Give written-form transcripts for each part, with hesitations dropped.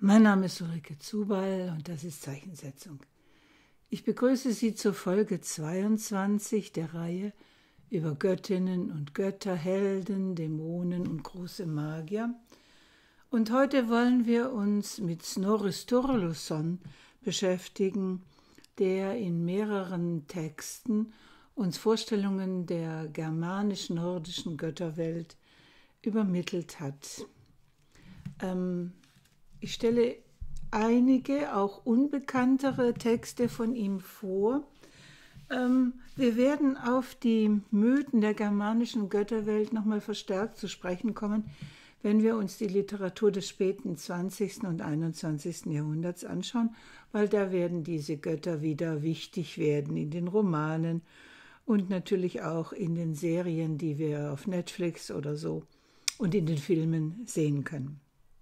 Mein Name ist Ulrike Zuball und das ist Zeichensetzung. Ich begrüße Sie zur Folge 22 der Reihe über Göttinnen und Götter, Helden, Dämonen und große Magier. Und heute wollen wir uns mit Snorri Sturluson beschäftigen, der in mehreren Texten uns Vorstellungen der germanisch-nordischen Götterwelt übermittelt hat. Ich stelle einige, auch unbekanntere Texte von ihm vor. Wir werden auf die Mythen der germanischen Götterwelt nochmal verstärkt zu sprechen kommen, wenn wir uns die Literatur des späten 20. und 21. Jahrhunderts anschauen, weil da werden diese Götter wieder wichtig werden in den Romanen und natürlich auch in den Serien, die wir auf Netflix oder so und in den Filmen sehen können.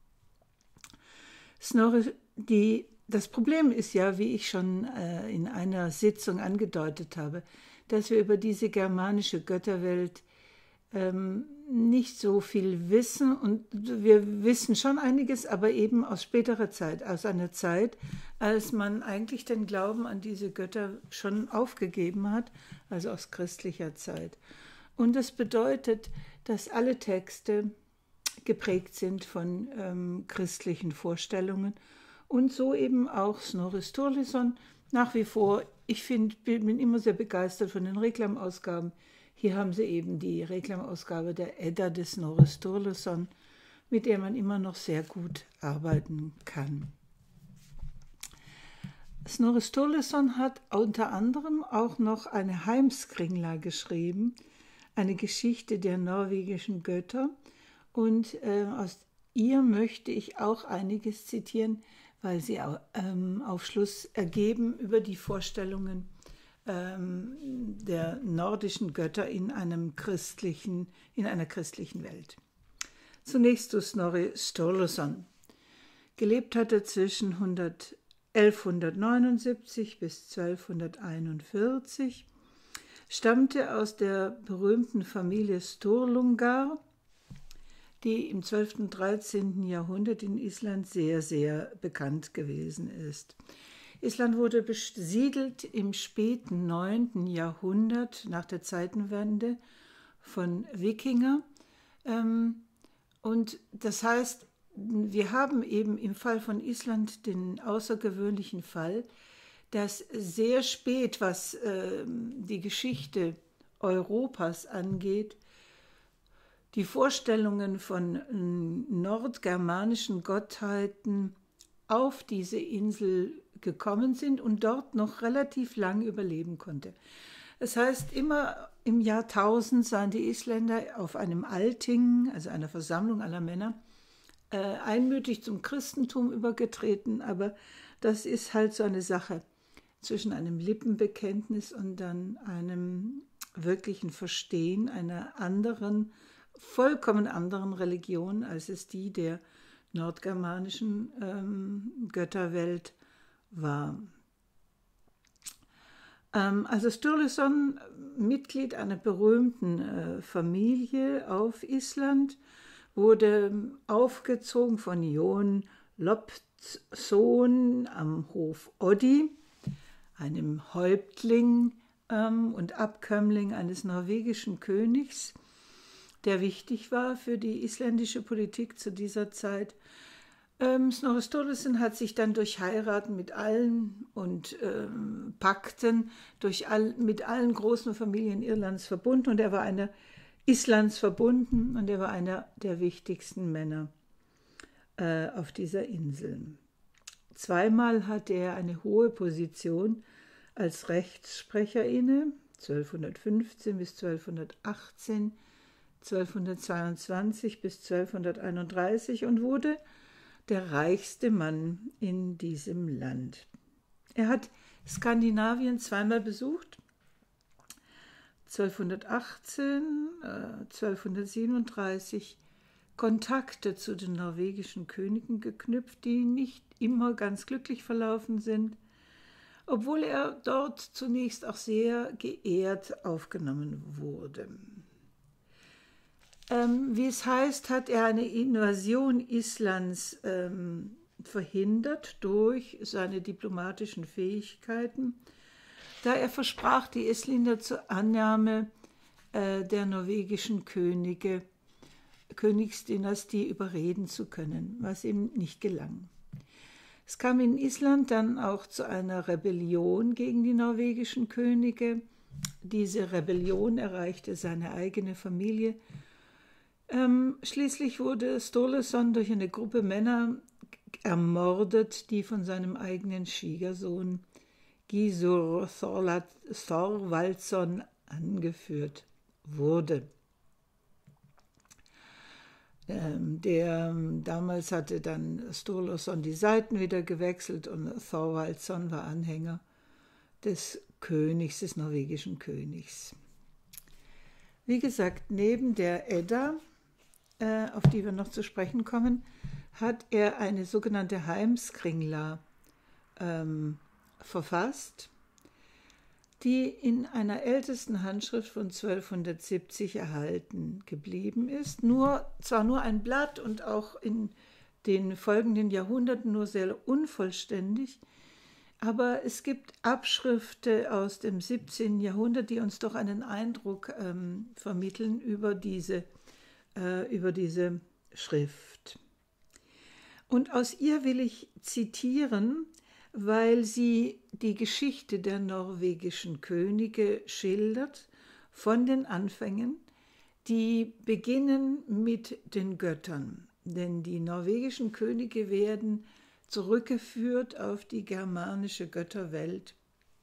Das Problem ist ja, wie ich schon in einer Sitzung angedeutet habe, dass wir über diese germanische Götterwelt nicht so viel wissen, und wir wissen schon einiges, aber eben aus späterer Zeit, aus einer Zeit, als man eigentlich den Glauben an diese Götter schon aufgegeben hat, also aus christlicher Zeit. Und das bedeutet, dass alle Texte geprägt sind von christlichen Vorstellungen und so eben auch Snorri Sturluson nach wie vor. Ich bin immer sehr begeistert von den Reklamausgaben. Hier haben Sie eben die Reklamausgabe der Edda des Snorri Sturluson, mit der man immer noch sehr gut arbeiten kann. Snorri Sturluson hat unter anderem auch noch eine Heimskringla geschrieben, eine Geschichte der norwegischen Götter. Und aus ihr möchte ich auch einiges zitieren, weil sie Aufschluss ergeben über die Vorstellungen der nordischen Götter in einer christlichen Welt. Zunächst zu Snorri Sturluson. Gelebt hat er zwischen 1179 bis 1241, stammte aus der berühmten Familie Sturlungar, die im 12. und 13. Jahrhundert in Island sehr, sehr bekannt gewesen ist. Island wurde besiedelt im späten 9. Jahrhundert nach der Zeitenwende von Wikinger. Und das heißt, wir haben eben im Fall von Island den außergewöhnlichen Fall, dass sehr spät, was die Geschichte Europas angeht, die Vorstellungen von nordgermanischen Gottheiten auf diese Insel gekommen sind und dort noch relativ lang überleben konnte. Das heißt, immer im Jahr 1000 sahen die Isländer auf einem Althing, also einer Versammlung aller Männer, einmütig zum Christentum übergetreten, aber das ist halt so eine Sache zwischen einem Lippenbekenntnis und dann einem wirklichen Verstehen einer vollkommen anderen Religion, als es die der nordgermanischen Götterwelt war. Also Sturluson, Mitglied einer berühmten Familie auf Island, wurde aufgezogen von Jon Loptsson am Hof Oddi, einem Häuptling und Abkömmling eines norwegischen Königs, der wichtig war für die isländische Politik zu dieser Zeit. Snorri Sturluson hat sich dann durch Heiraten mit allen und Pakten mit allen großen Familien Irlands verbunden, und er war Islands verbunden, und er war einer der wichtigsten Männer auf dieser Insel. Zweimal hatte er eine hohe Position als Rechtssprecher inne, 1215 bis 1218, 1222 bis 1231, und wurde der reichste Mann in diesem Land. Er hat Skandinavien zweimal besucht, 1218, 1237, Kontakte zu den norwegischen Königen geknüpft, die nicht immer ganz glücklich verlaufen sind, obwohl er dort zunächst auch sehr geehrt aufgenommen wurde. Wie es heißt, hat er eine Invasion Islands verhindert durch seine diplomatischen Fähigkeiten, da er versprach, die Estländer zur Annahme der norwegischen Königsdynastie überreden zu können, was ihm nicht gelang. Es kam in Island dann auch zu einer Rebellion gegen die norwegischen Könige. Diese Rebellion erreichte seine eigene Familie. Schließlich wurde Sturluson durch eine Gruppe Männer ermordet, die von seinem eigenen Schwiegersohn Gizur Thorvaldsson angeführt wurde. Damals hatte dann Sturluson die Seiten wieder gewechselt und Thorvaldsson war Anhänger des Königs, des norwegischen Königs. Wie gesagt, neben der Edda, auf die wir noch zu sprechen kommen, hat er eine sogenannte Heimskringla verfasst, die in einer ältesten Handschrift von 1270 erhalten geblieben ist. Zwar nur ein Blatt und auch in den folgenden Jahrhunderten nur sehr unvollständig, aber es gibt Abschriften aus dem 17. Jahrhundert, die uns doch einen Eindruck vermitteln über diese Schrift. Und aus ihr will ich zitieren, weil sie die Geschichte der norwegischen Könige schildert, von den Anfängen, die beginnen mit den Göttern. Denn die norwegischen Könige werden zurückgeführt auf die germanische Götterwelt.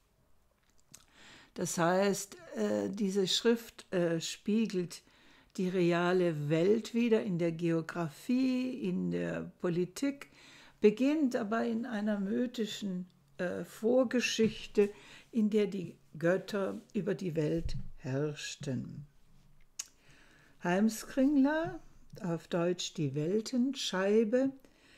Das heißt, diese Schrift spiegelt die reale Welt wider in der Geografie, in der Politik, beginnt aber in einer mythischen Vorgeschichte, in der die Götter über die Welt herrschten. Heimskringla, auf Deutsch die Weltenscheibe,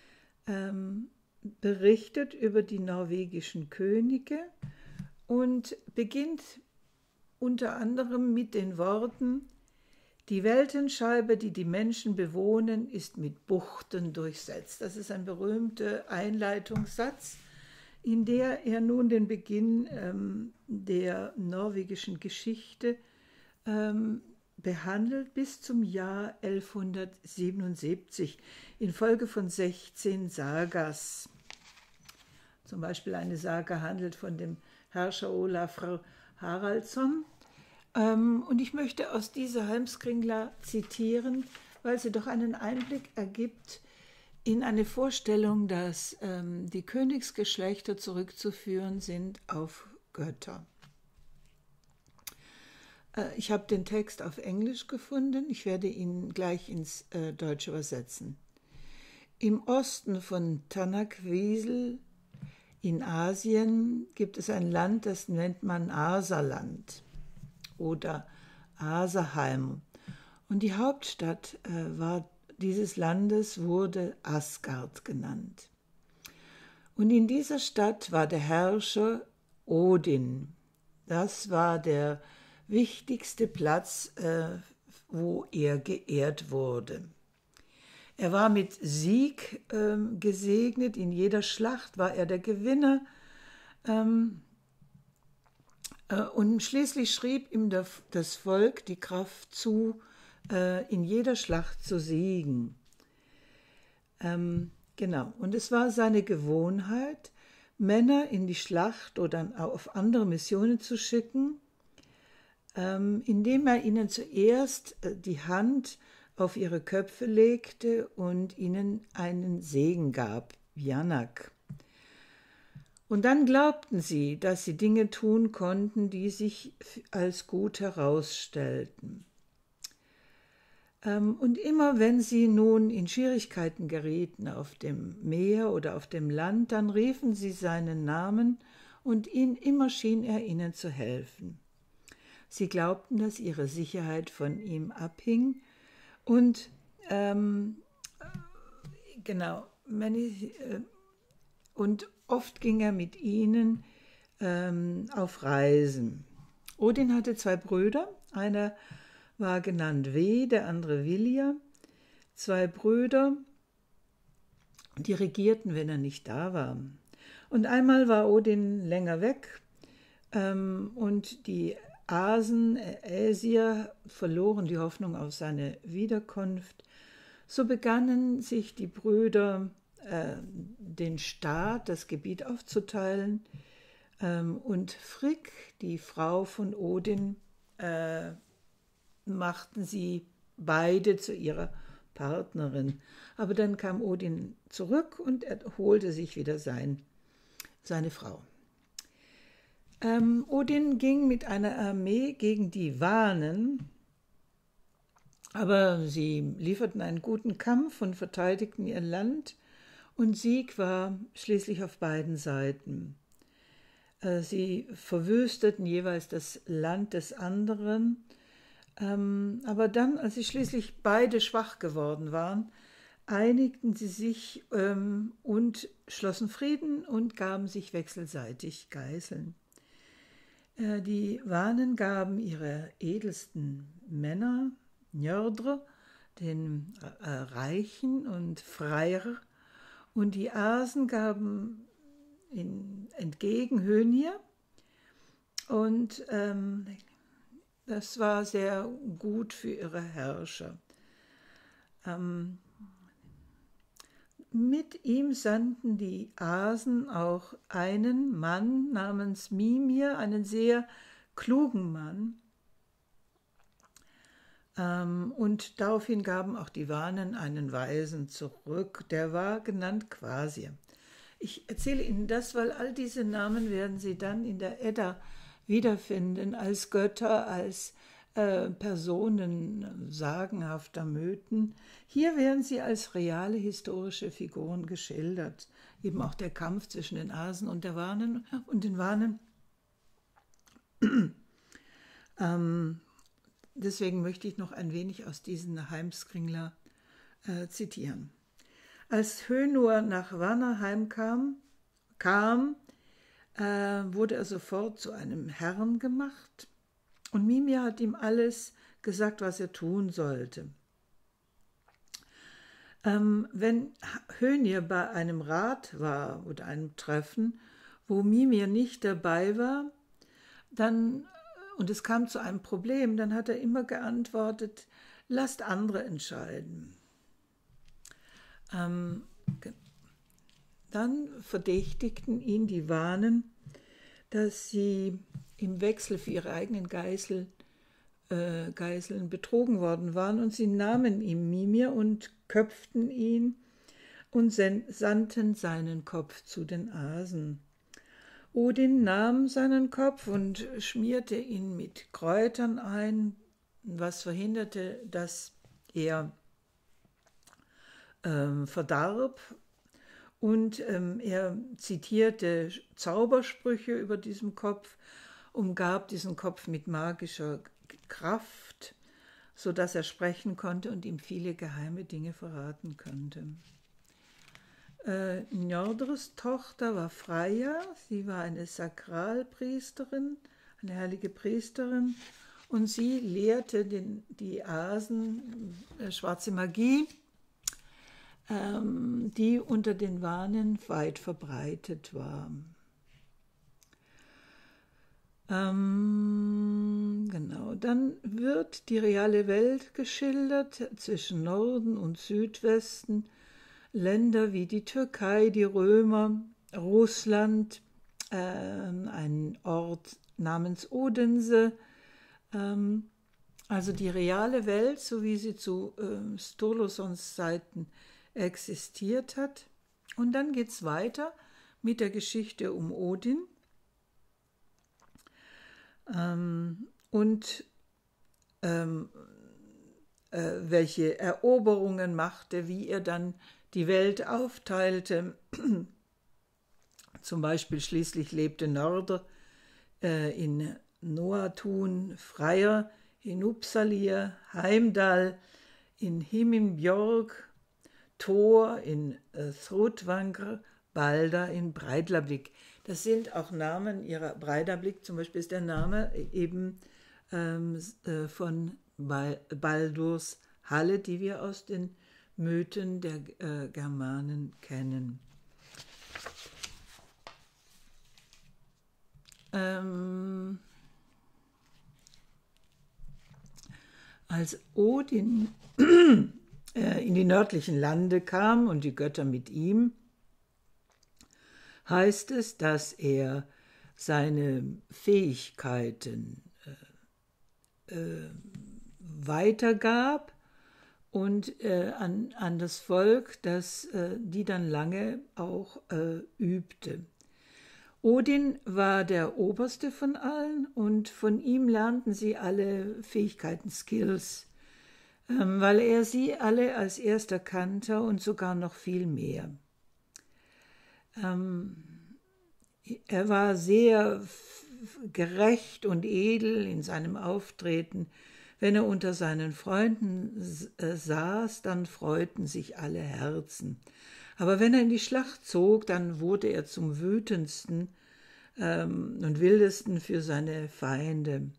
berichtet über die norwegischen Könige und beginnt unter anderem mit den Worten: Die Weltenscheibe, die die Menschen bewohnen, ist mit Buchten durchsetzt. Das ist ein berühmter Einleitungssatz, in der er nun den Beginn der norwegischen Geschichte behandelt bis zum Jahr 1177 infolge von 16 Sagas. Zum Beispiel eine Saga handelt von dem Herrscher Olafr Haraldsson. Und ich möchte aus dieser Heimskringla zitieren, weil sie doch einen Einblick ergibt in eine Vorstellung, dass die Königsgeschlechter zurückzuführen sind auf Götter. Ich habe den Text auf Englisch gefunden, ich werde ihn gleich ins Deutsche übersetzen. Im Osten von Tanaquisl in Asien gibt es ein Land, das nennt man Asaland oder Asaheim. Und die Hauptstadt dieses Landes wurde Asgard genannt. Und in dieser Stadt war der Herrscher Odin. Das war der wichtigste Platz, wo er geehrt wurde. Er war mit Sieg gesegnet, in jeder Schlacht war er der Gewinner. Und schließlich schrieb ihm das Volk die Kraft zu, in jeder Schlacht zu siegen. Genau. Und es war seine Gewohnheit, Männer in die Schlacht oder auf andere Missionen zu schicken, indem er ihnen zuerst die Hand auf ihre Köpfe legte und ihnen einen Segen gab, Janak. Und dann glaubten sie, dass sie Dinge tun konnten, die sich als gut herausstellten. Und immer wenn sie nun in Schwierigkeiten gerieten auf dem Meer oder auf dem Land, dann riefen sie seinen Namen und immer schien er ihnen zu helfen. Sie glaubten, dass ihre Sicherheit von ihm abhing und und oft ging er mit ihnen auf Reisen. Odin hatte 2 Brüder, einer war genannt Ve, der andere Vilja. 2 Brüder Die regierten, wenn er nicht da war. Und einmal war Odin länger weg und die Äsier verloren die Hoffnung auf seine Wiederkunft. So begannen sich die Brüder, den Staat, das Gebiet aufzuteilen. Und Frigg, die Frau von Odin, machten sie beide zu ihrer Partnerin. Aber dann kam Odin zurück und er holte sich wieder seine Frau. Odin ging mit einer Armee gegen die Wanen, aber sie lieferten einen guten Kampf und verteidigten ihr Land, und Sieg war schließlich auf beiden Seiten. Sie verwüsteten jeweils das Land des anderen, aber dann, als sie schließlich beide schwach geworden waren, einigten sie sich und schlossen Frieden und gaben sich wechselseitig Geiseln. Die Wanen gaben ihre edelsten Männer, Njordr, den Reichen und Freyr, und die Asen gaben entgegen Hönir, und das war sehr gut für ihre Herrscher. Mit ihm sandten die Asen auch einen Mann namens Mimir, einen sehr klugen Mann. Und daraufhin gaben auch die Wanen einen Weisen zurück, der war genannt Kvasir. Ich erzähle Ihnen das, weil all diese Namen werden Sie dann in der Edda wiederfinden, als Götter, als Personen sagenhafter Mythen. Hier werden sie als reale historische Figuren geschildert. Eben auch der Kampf zwischen den Asen und den Wanen. Deswegen möchte ich noch ein wenig aus diesen Heimskringla zitieren. Als Hönor nach Vanaheim kam, wurde er sofort zu einem Herrn gemacht, und Mimir hat ihm alles gesagt, was er tun sollte. Wenn Hönir bei einem Rat war oder einem Treffen, wo Mimir nicht dabei war, und es kam zu einem Problem, dann hat er immer geantwortet: Lasst andere entscheiden. Dann verdächtigten ihn die Wanen, dass sie im Wechsel für ihre eigenen Geiseln betrogen worden waren, und sie nahmen ihm Mimir und köpften ihn und sandten seinen Kopf zu den Asen. Odin nahm seinen Kopf und schmierte ihn mit Kräutern ein, was verhinderte, dass er verdarb. Und er zitierte Zaubersprüche über diesen Kopf, umgab diesen Kopf mit magischer Kraft, sodass er sprechen konnte und ihm viele geheime Dinge verraten konnte. Njordrs Tochter war Freya, sie war eine Sakralpriesterin, eine heilige Priesterin, und sie lehrte die Asen schwarze Magie, die unter den Wanen weit verbreitet war. Genau, dann wird die reale Welt geschildert zwischen Norden und Südwesten, Länder wie die Türkei, die Römer, Russland, ein Ort namens Odense, also die reale Welt, so wie sie zu Stolosons Zeiten existiert hat. Und dann geht es weiter mit der Geschichte um Odin. Welche Eroberungen machte, wie er dann die Welt aufteilte. Zum Beispiel schließlich lebte Njordr in Noatun, Freyr in Uppsalir, Heimdall in Himinbjörg, Thor in Thrudvangr, Balder in Breidablik. Das sind auch Namen ihrer. Breidablik zum Beispiel ist der Name eben von Baldurs Halle, die wir aus den Mythen der Germanen kennen. Als Odin in die nördlichen Lande kam und die Götter mit ihm, heißt es, dass er seine Fähigkeiten weitergab und an das Volk, das die dann lange auch übte. Odin war der Oberste von allen und von ihm lernten sie alle Fähigkeiten, Skills, weil er sie alle als erster kannte und sogar noch viel mehr. Er war sehr gerecht und edel in seinem Auftreten. Wenn er unter seinen Freunden saß, dann freuten sich alle Herzen. Aber wenn er in die Schlacht zog, dann wurde er zum wütendsten und wildesten für seine Feinde.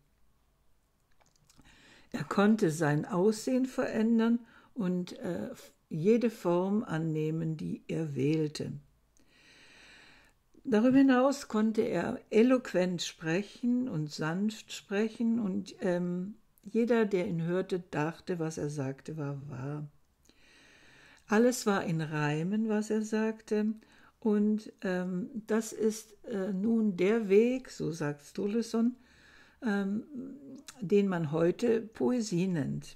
Er konnte sein Aussehen verändern und jede Form annehmen, die er wählte. Darüber hinaus konnte er eloquent sprechen und sanft sprechen und jeder, der ihn hörte, dachte, was er sagte, war wahr. Alles war in Reimen, was er sagte, und das ist nun der Weg, so sagt Stolleson, den man heute Poesie nennt.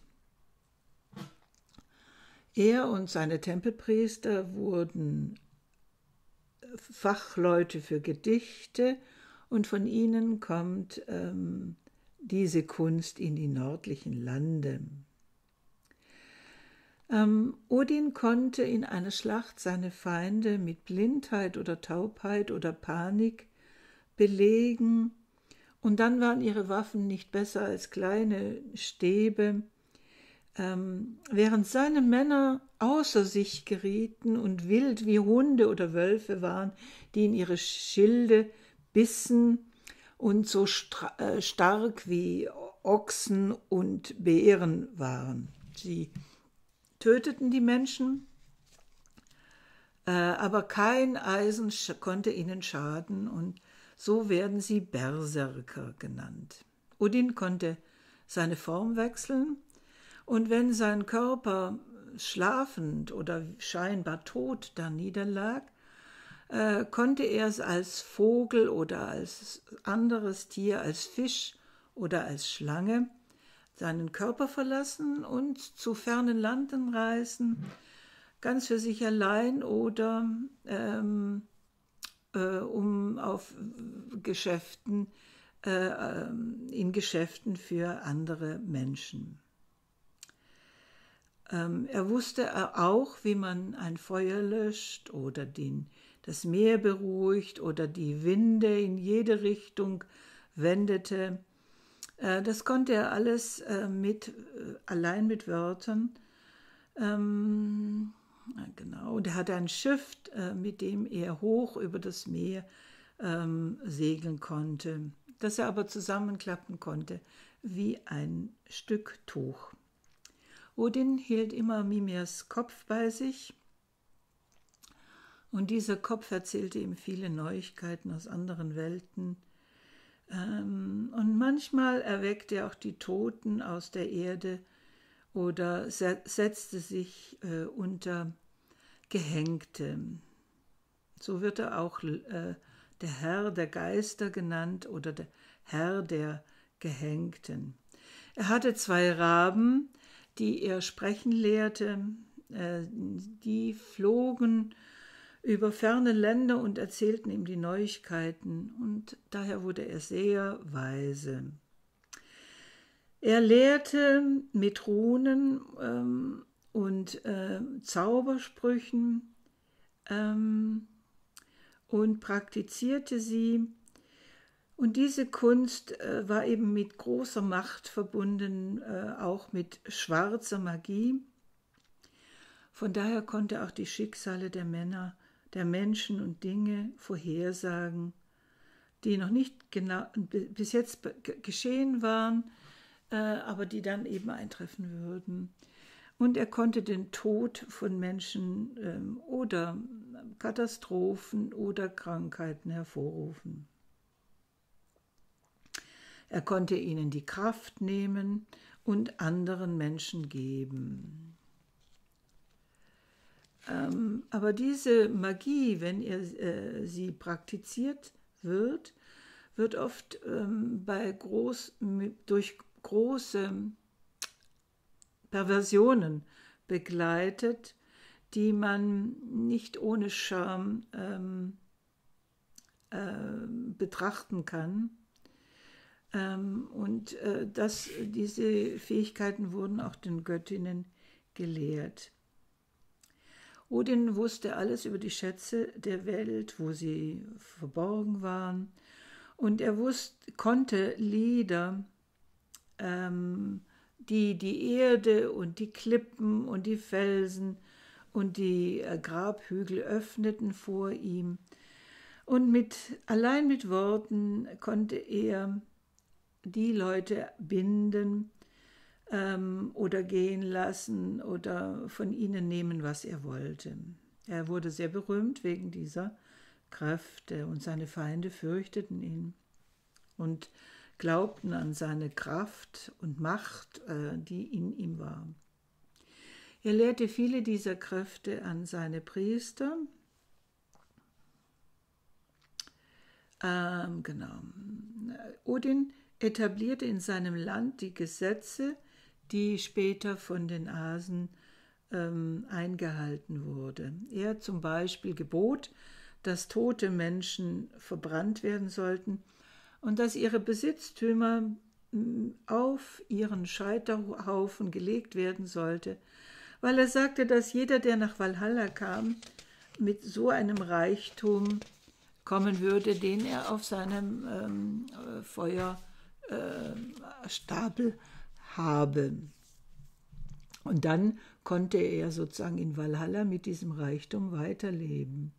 Er und seine Tempelpriester wurden Fachleute für Gedichte und von ihnen kommt diese Kunst in die nördlichen Lande. Odin konnte in einer Schlacht seine Feinde mit Blindheit oder Taubheit oder Panik belegen, und dann waren ihre Waffen nicht besser als kleine Stäbe, während seine Männer außer sich gerieten und wild wie Hunde oder Wölfe waren, die in ihre Schilde bissen und so stark wie Ochsen und Bären waren. Sie töteten die Menschen, aber kein Eisen konnte ihnen schaden, und so werden sie Berserker genannt. Odin konnte seine Form wechseln, und wenn sein Körper schlafend oder scheinbar tot da niederlag, konnte er es als Vogel oder als anderes Tier, als Fisch oder als Schlange seinen Körper verlassen und zu fernen Landen reisen, ganz für sich allein oder um auf Geschäften, in Geschäften für andere Menschen. Er wusste auch, wie man ein Feuer löscht oder das Meer beruhigt oder die Winde in jede Richtung wendete. Das konnte er alles allein mit Wörtern. Genau, und er hatte ein Schiff, mit dem er hoch über das Meer segeln konnte, das er aber zusammenklappen konnte wie ein Stück Tuch. Odin hielt immer Mimirs Kopf bei sich, und dieser Kopf erzählte ihm viele Neuigkeiten aus anderen Welten. Und manchmal erweckte er auch die Toten aus der Erde oder setzte sich unter Gehängte. So wird er auch der Herr der Geister genannt oder der Herr der Gehängten. Er hatte 2 Raben, die er sprechen lehrte. Die flogen über ferne Länder und erzählten ihm die Neuigkeiten, und daher wurde er sehr weise. Er lehrte mit Runen und Zaubersprüchen und praktizierte sie. Und diese Kunst war eben mit großer Macht verbunden, auch mit schwarzer Magie. Von daher konnte er auch die Schicksale der Menschen und Dinge vorhersagen, die noch nicht genau bis jetzt geschehen waren, aber die dann eben eintreffen würden. Und er konnte den Tod von Menschen oder Katastrophen oder Krankheiten hervorrufen. Er konnte ihnen die Kraft nehmen und anderen Menschen geben. Aber diese Magie, wenn sie praktiziert wird, wird oft durch große Perversionen begleitet, die man nicht ohne Scham betrachten kann. Diese Fähigkeiten wurden auch den Göttinnen gelehrt. Odin wusste alles über die Schätze der Welt, wo sie verborgen waren. Und er konnte Lieder, die die Erde und die Klippen und die Felsen und die Grabhügel öffneten vor ihm. Und allein mit Worten konnte er die Leute binden oder gehen lassen oder von ihnen nehmen, was er wollte. Er wurde sehr berühmt wegen dieser Kräfte und seine Feinde fürchteten ihn und glaubten an seine Kraft und Macht, die in ihm war. Er lehrte viele dieser Kräfte an seine Priester. Odin etablierte in seinem Land die Gesetze, die später von den Asen eingehalten wurde. Er zum Beispiel gebot, dass tote Menschen verbrannt werden sollten und dass ihre Besitztümer auf ihren Scheiterhaufen gelegt werden sollte, weil er sagte, dass jeder, der nach Valhalla kam, mit so einem Reichtum kommen würde, den er auf seinem Feuerstapel habe. Und dann konnte er sozusagen in Valhalla mit diesem Reichtum weiterleben.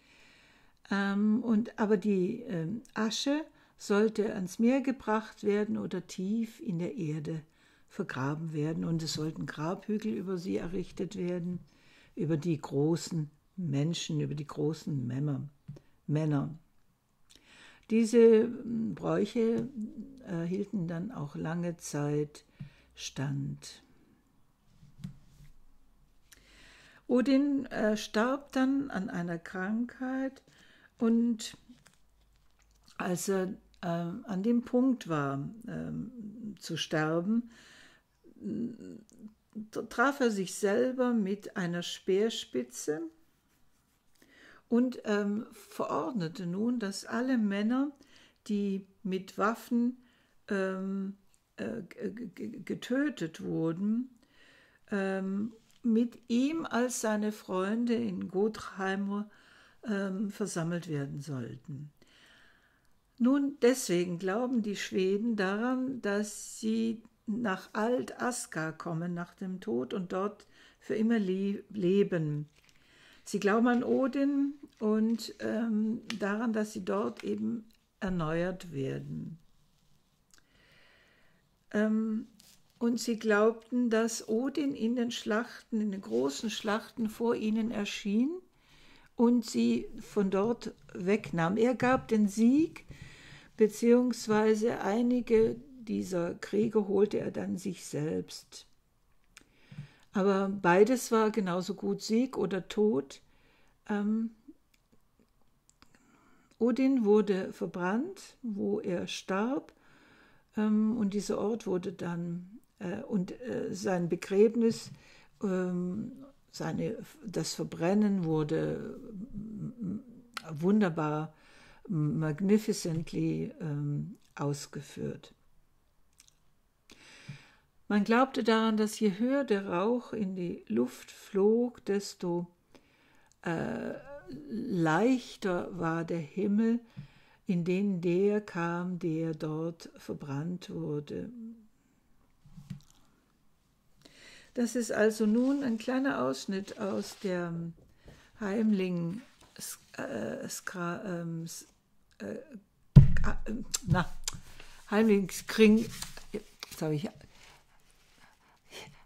Aber die Asche sollte ans Meer gebracht werden oder tief in der Erde vergraben werden. Und es sollten Grabhügel über sie errichtet werden, über die großen Menschen, über die großen Männer. Diese Bräuche hielten dann auch lange Zeit stand. Odin starb dann an einer Krankheit und als er an dem Punkt war, zu sterben, traf er sich selber mit einer Speerspitze und verordnete nun, dass alle Männer, die mit Waffen getötet wurden, mit ihm als seine Freunde in Godheimer versammelt werden sollten. Nun, deswegen glauben die Schweden daran, dass sie nach Alt-Asgard kommen, nach dem Tod, und dort für immer leben. Sie glauben an Odin und daran, dass sie dort eben erneuert werden. Und sie glaubten, dass Odin in den Schlachten, in den großen Schlachten vor ihnen erschien und sie von dort wegnahm. Er gab den Sieg, beziehungsweise einige dieser Kriege holte er dann sich selbst. Aber beides war genauso gut Sieg oder Tod. Odin wurde verbrannt, wo er starb, und dieser Ort wurde dann sein Begräbnis, das Verbrennen wurde wunderbar, magnificently ausgeführt. Man glaubte daran, dass je höher der Rauch in die Luft flog, desto leichter war der Himmel, in den der kam, der dort verbrannt wurde. Das ist also nun ein kleiner Ausschnitt aus der Heimlingskring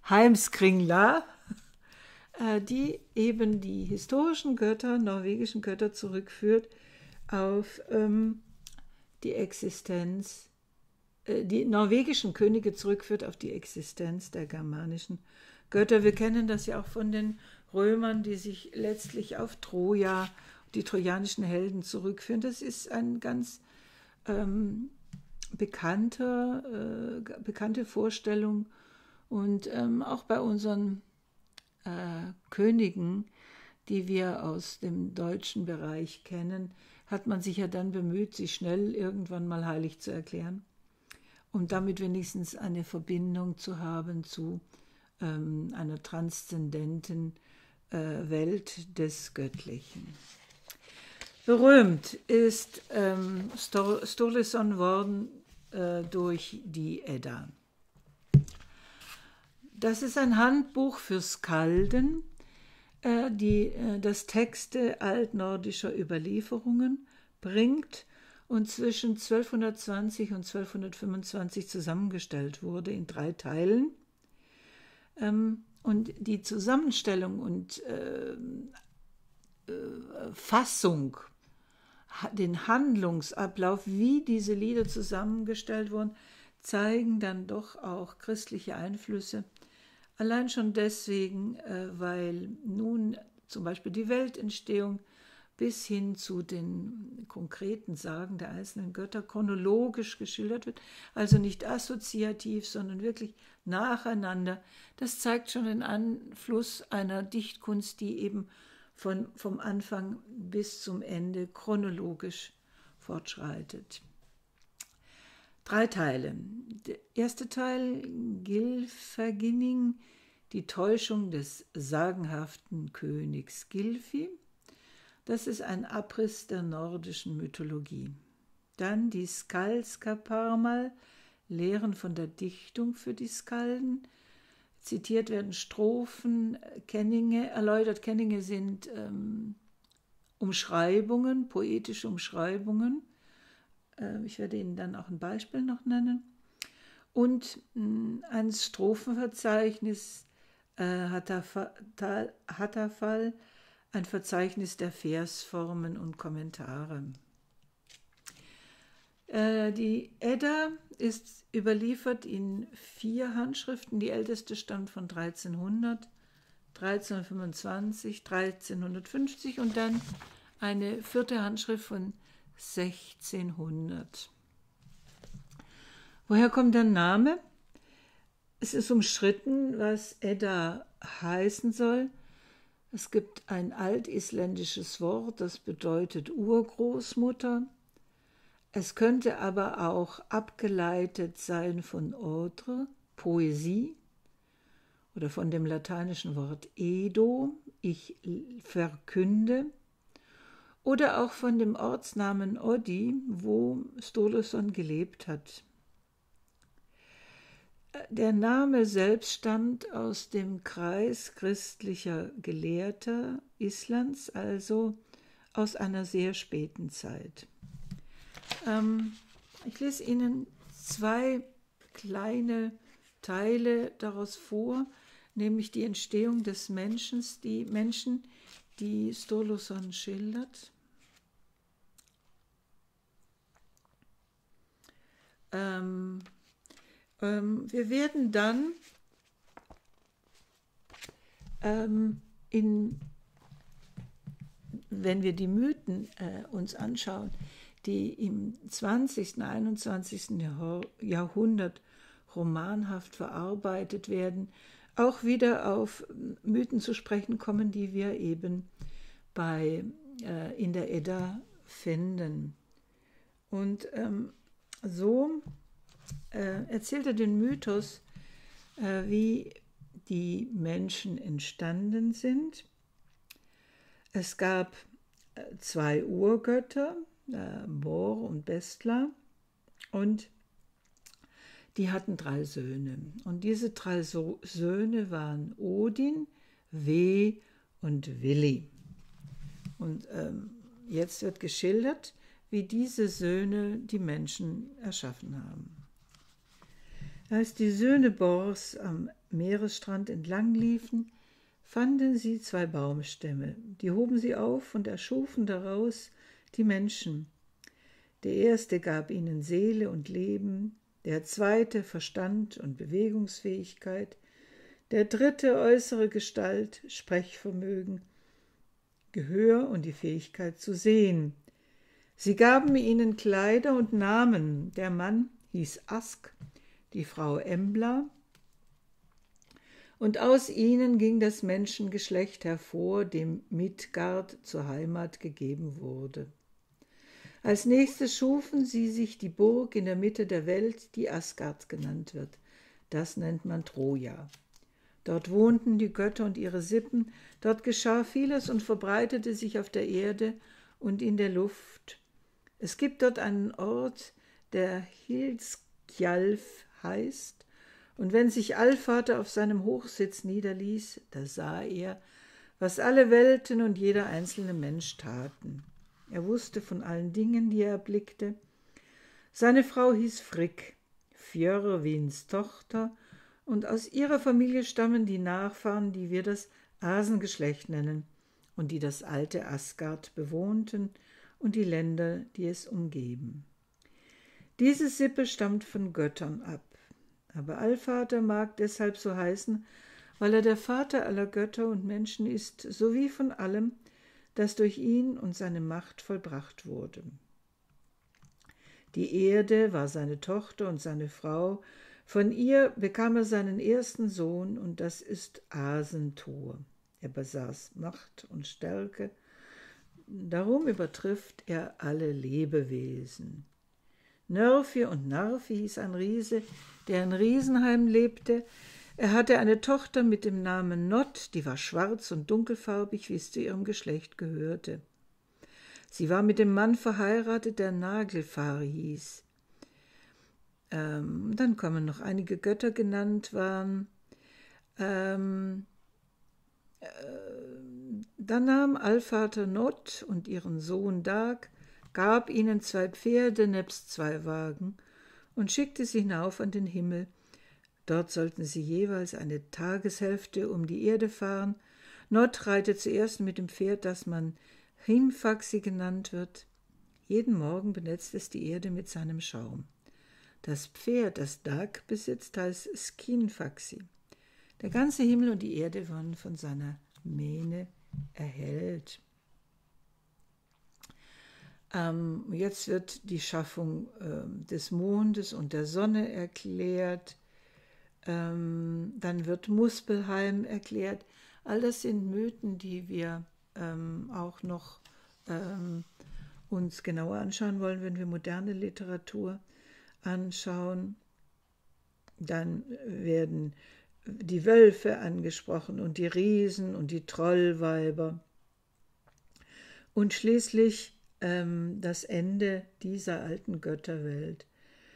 Heimskringla, die eben die historischen Götter, norwegischen Götter zurückführt auf die Existenz, die norwegischen Könige zurückführt auf die Existenz der germanischen Götter. Wir kennen das ja auch von den Römern, die sich letztlich auf Troja, die trojanischen Helden zurückführen. Das ist ein ganz bekannte Vorstellung. Und auch bei unseren Königen, die wir aus dem deutschen Bereich kennen, hat man sich ja dann bemüht, sie schnell irgendwann mal heilig zu erklären, um damit wenigstens eine Verbindung zu haben zu einer transzendenten Welt des Göttlichen. Berühmt ist Sturluson worden durch die Edda. Das ist ein Handbuch für Skalden, das Texte altnordischer Überlieferungen bringt und zwischen 1220 und 1225 zusammengestellt wurde in 3 Teilen. Und die Zusammenstellung und Fassung, den Handlungsablauf, wie diese Lieder zusammengestellt wurden, zeigen dann doch auch christliche Einflüsse. Allein schon deswegen, weil nun zum Beispiel die Weltentstehung bis hin zu den konkreten Sagen der einzelnen Götter chronologisch geschildert wird, also nicht assoziativ, sondern wirklich nacheinander. Das zeigt schon den Einfluss einer Dichtkunst, die eben vom Anfang bis zum Ende chronologisch fortschreitet. 3 Teile. Der erste Teil, Gylfaginning, die Täuschung des sagenhaften Königs Gylfi. Das ist ein Abriss der nordischen Mythologie. Dann die Skaldskaparmal, Lehren von der Dichtung für die Skalden. Zitiert werden Strophen, Kenninge, erläutert. Kenninge sind Umschreibungen, poetische Umschreibungen. Ich werde Ihnen dann auch ein Beispiel noch nennen. Und ein Strophenverzeichnis, Hatafal, ein Verzeichnis der Versformen und Kommentare. Die Edda ist überliefert in 4 Handschriften. Die älteste stammt von 1300, 1325, 1350 und dann eine 4. Handschrift von 1600. Woher kommt der Name? Es ist umstritten, was Edda heißen soll. Es gibt ein altisländisches Wort, das bedeutet Urgroßmutter. Es könnte aber auch abgeleitet sein von ordre, Poesie, oder von dem lateinischen Wort edo, ich verkünde, oder auch von dem Ortsnamen Oddi, wo Sturluson gelebt hat. Der Name selbst stammt aus dem Kreis christlicher Gelehrter Islands, also aus einer sehr späten Zeit. Ich lese Ihnen 2 kleine Teile daraus vor, nämlich die Entstehung des Menschen, die Sturluson schildert. Wir werden dann wenn wir die Mythen uns anschauen, die im 20., 21. Jahrhundert romanhaft verarbeitet werden, auch wieder auf Mythen zu sprechen kommen, die wir eben in der Edda finden. Und so erzählt er den Mythos, wie die Menschen entstanden sind. Es gab 2 Urgötter, Bor und Bestla, und die hatten 3 Söhne. Und diese 3 Söhne waren Odin, Ve und Vili. Und jetzt wird geschildert, wie diese Söhne die Menschen erschaffen haben. Als die Söhne Bors am Meeresstrand entlang liefen, fanden sie 2 Baumstämme. Die hoben sie auf und erschufen daraus die Menschen. Der erste gab ihnen Seele und Leben, der zweite Verstand und Bewegungsfähigkeit, der dritte äußere Gestalt, Sprechvermögen, Gehör und die Fähigkeit zu sehen. Sie gaben ihnen Kleider und Namen. Der Mann hieß Ask, die Frau Embla, und aus ihnen ging das Menschengeschlecht hervor, dem Midgard zur Heimat gegeben wurde. Als nächstes schufen sie sich die Burg in der Mitte der Welt, die Asgard genannt wird. Das nennt man Troja. Dort wohnten die Götter und ihre Sippen, dort geschah vieles und verbreitete sich auf der Erde und in der Luft. Es gibt dort einen Ort, der Hilskjalf heißt, und wenn sich Allvater auf seinem Hochsitz niederließ, da sah er, was alle Welten und jeder einzelne Mensch taten. Er wusste von allen Dingen, die er erblickte. Seine Frau hieß Frigg, Fjörwins Tochter, und aus ihrer Familie stammen die Nachfahren, die wir das Asengeschlecht nennen und die das alte Asgard bewohnten und die Länder, die es umgeben. Diese Sippe stammt von Göttern ab, aber Allvater mag deshalb so heißen, weil er der Vater aller Götter und Menschen ist, sowie von allem, das durch ihn und seine Macht vollbracht wurde. Die Erde war seine Tochter und seine Frau, von ihr bekam er seinen ersten Sohn, und das ist Asentor. Er besaß Macht und Stärke, darum übertrifft er alle Lebewesen. Nörfi und Narfi hieß ein Riese, der in Riesenheim lebte. Er hatte eine Tochter mit dem Namen Nott, die war schwarz und dunkelfarbig, wie es zu ihrem Geschlecht gehörte. Sie war mit dem Mann verheiratet, der Nagelfar hieß. Dann kommen noch einige Götter genannt waren. Dann nahm Allvater Nott und ihren Sohn Dag, gab ihnen 2 Pferde nebst 2 Wagen und schickte sie hinauf an den Himmel. Dort sollten sie jeweils eine Tageshälfte um die Erde fahren. Nott reitet zuerst mit dem Pferd, das man Hrimfaxi genannt wird. Jeden Morgen benetzt es die Erde mit seinem Schaum. Das Pferd, das Dag besitzt, heißt Skinfaxi. Der ganze Himmel und die Erde werden von seiner Mähne erhellt. Jetzt wird die Schaffung des Mondes und der Sonne erklärt. Dann wird Muspelheim erklärt. All das sind Mythen, die wir auch noch uns genauer anschauen wollen, wenn wir moderne Literatur anschauen. Dann werden die Wölfe angesprochen und die Riesen und die Trollweiber. Und schließlich das Ende dieser alten Götterwelt.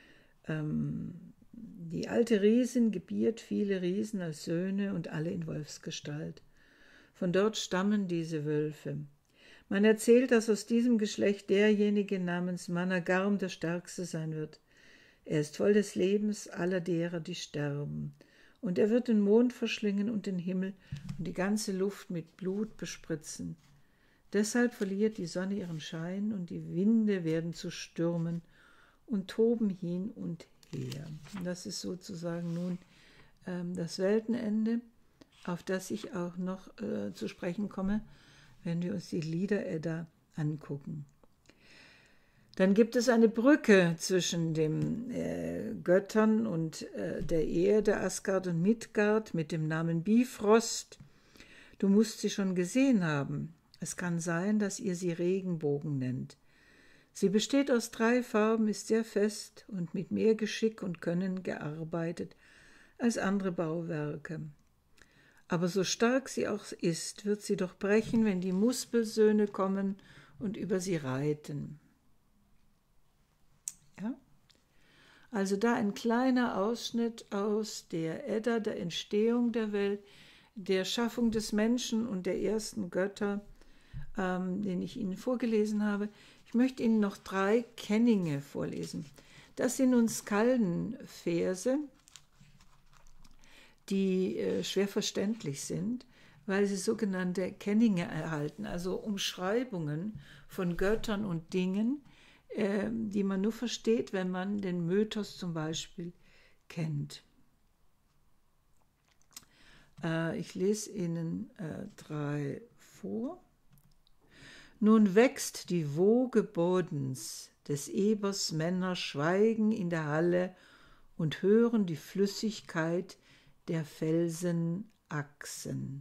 Die alte Riesin gebiert viele Riesen als Söhne und alle in Wolfsgestalt. Von dort stammen diese Wölfe. Man erzählt, dass aus diesem Geschlecht derjenige namens Managarm der Stärkste sein wird. Er ist voll des Lebens aller derer, die sterben. Und er wird den Mond verschlingen und den Himmel und die ganze Luft mit Blut bespritzen. Deshalb verliert die Sonne ihren Schein und die Winde werden zu Stürmen und toben hin und her. Das ist sozusagen nun das Weltenende, auf das ich auch noch zu sprechen komme, wenn wir uns die Lieder-Edda angucken. Dann gibt es eine Brücke zwischen den Göttern und der Erde, Asgard und Midgard, mit dem Namen Bifrost. Du musst sie schon gesehen haben. Es kann sein, dass ihr sie Regenbogen nennt. Sie besteht aus 3 Farben, ist sehr fest und mit mehr Geschick und Können gearbeitet als andere Bauwerke. Aber so stark sie auch ist, wird sie doch brechen, wenn die Muspelsöhne kommen und über sie reiten. Ja? Also da ein kleiner Ausschnitt aus der Edda, der Entstehung der Welt, der Schaffung des Menschen und der ersten Götter, den ich Ihnen vorgelesen habe. Ich möchte Ihnen noch 3 Kenninge vorlesen. Das sind nun Skaldenverse, die schwer verständlich sind, weil sie sogenannte Kenninge erhalten, also Umschreibungen von Göttern und Dingen, die man nur versteht, wenn man den Mythos zum Beispiel kennt. Ich lese Ihnen 3 vor. Nun wächst die Woge Bodens, des Ebers Männer schweigen in der Halle und hören die Flüssigkeit der Felsenachsen.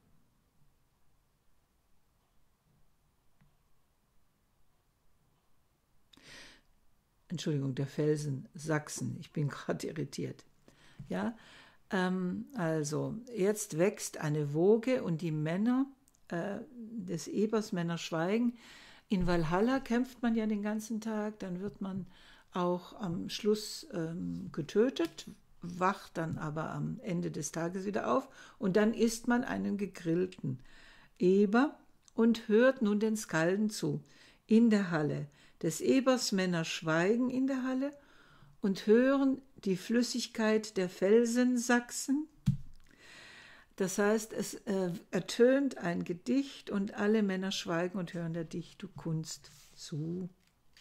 Entschuldigung, der Felsensachsen. Ich bin gerade irritiert. Ja, also jetzt wächst eine Woge und die Männer des Ebers Männer schweigen. In Valhalla kämpft man ja den ganzen Tag, dann wird man auch am Schluss getötet, wacht dann aber am Ende des Tages wieder auf und dann isst man einen gegrillten Eber und hört nun den Skalden zu in der Halle. Des Ebers Männer schweigen in der Halle und hören die Flüssigkeit der Felsensachsen. Das heißt, es ertönt ein Gedicht und alle Männer schweigen und hören der Dichtkunst zu.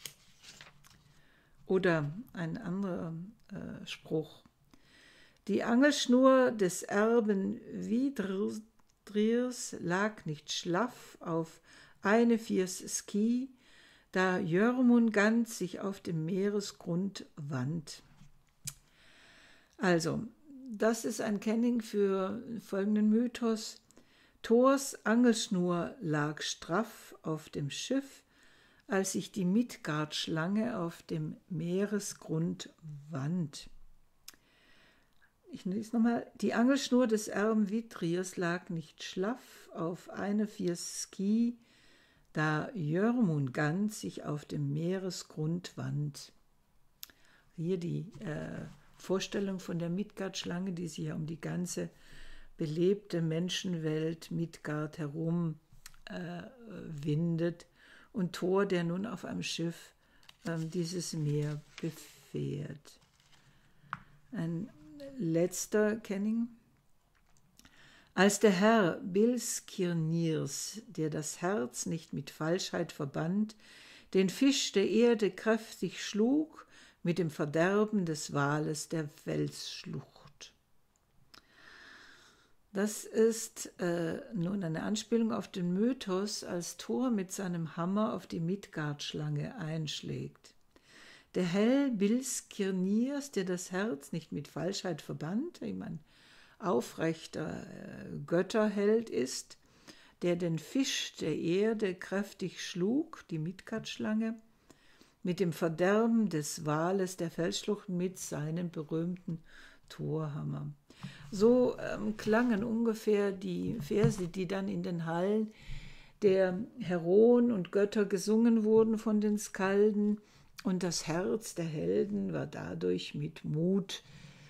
Oder ein anderer Spruch. Die Angelschnur des Erben Vidrirs lag nicht schlaff auf eine Firs Ski, da Jörmungand sich auf dem Meeresgrund wand. Also, das ist ein Kenning für folgenden Mythos. Thors Angelschnur lag straff auf dem Schiff, als sich die Midgard-Schlange auf dem Meeresgrund wand. Ich lese nochmal. Die Angelschnur des Erben Vidrirs lag nicht schlaff auf eine Firs Ski, da Jörmungand sich auf dem Meeresgrund wand. Hier die Vorstellung von der Midgard-Schlange, die sich ja um die ganze belebte Menschenwelt Midgard herum windet, und Thor, der nun auf einem Schiff dieses Meer befährt. Ein letzter Kenning. Als der Herr Bilskirnirs, der das Herz nicht mit Falschheit verband, den Fisch der Erde kräftig schlug, mit dem Verderben des Wales der Felsschlucht. Das ist nun eine Anspielung auf den Mythos, als Thor mit seinem Hammer auf die Midgard-Schlange einschlägt. Der Hel Bilskirnirs, der das Herz nicht mit Falschheit verband, wie man aufrechter Götterheld ist, der den Fisch der Erde kräftig schlug, die Midgard-Schlange, mit dem Verderben des Wales der Felsschlucht mit seinem berühmten Thorhammer. So klangen ungefähr die Verse, die dann in den Hallen der Heroen und Götter gesungen wurden von den Skalden, und das Herz der Helden war dadurch mit Mut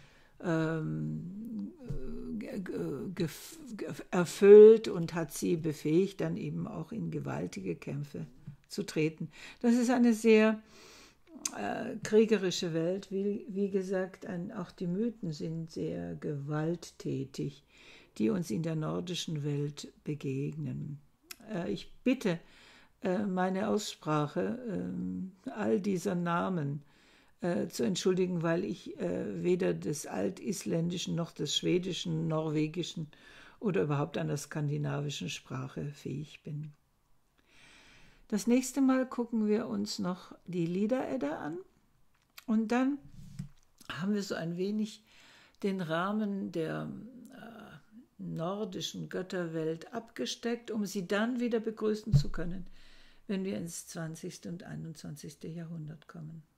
erfüllt und hat sie befähigt, dann eben auch in gewaltige Kämpfe zu treten. Das ist eine sehr kriegerische Welt. Wie gesagt, auch die Mythen sind sehr gewalttätig, die uns in der nordischen Welt begegnen. Ich bitte meine Aussprache all dieser Namen zu entschuldigen, weil ich weder des Altisländischen noch des Schwedischen, Norwegischen oder überhaupt einer skandinavischen Sprache fähig bin. Das nächste Mal gucken wir uns noch die Lieder-Edda an und dann haben wir so ein wenig den Rahmen der nordischen Götterwelt abgesteckt, um sie dann wieder begrüßen zu können, wenn wir ins 20. und 21. Jahrhundert kommen.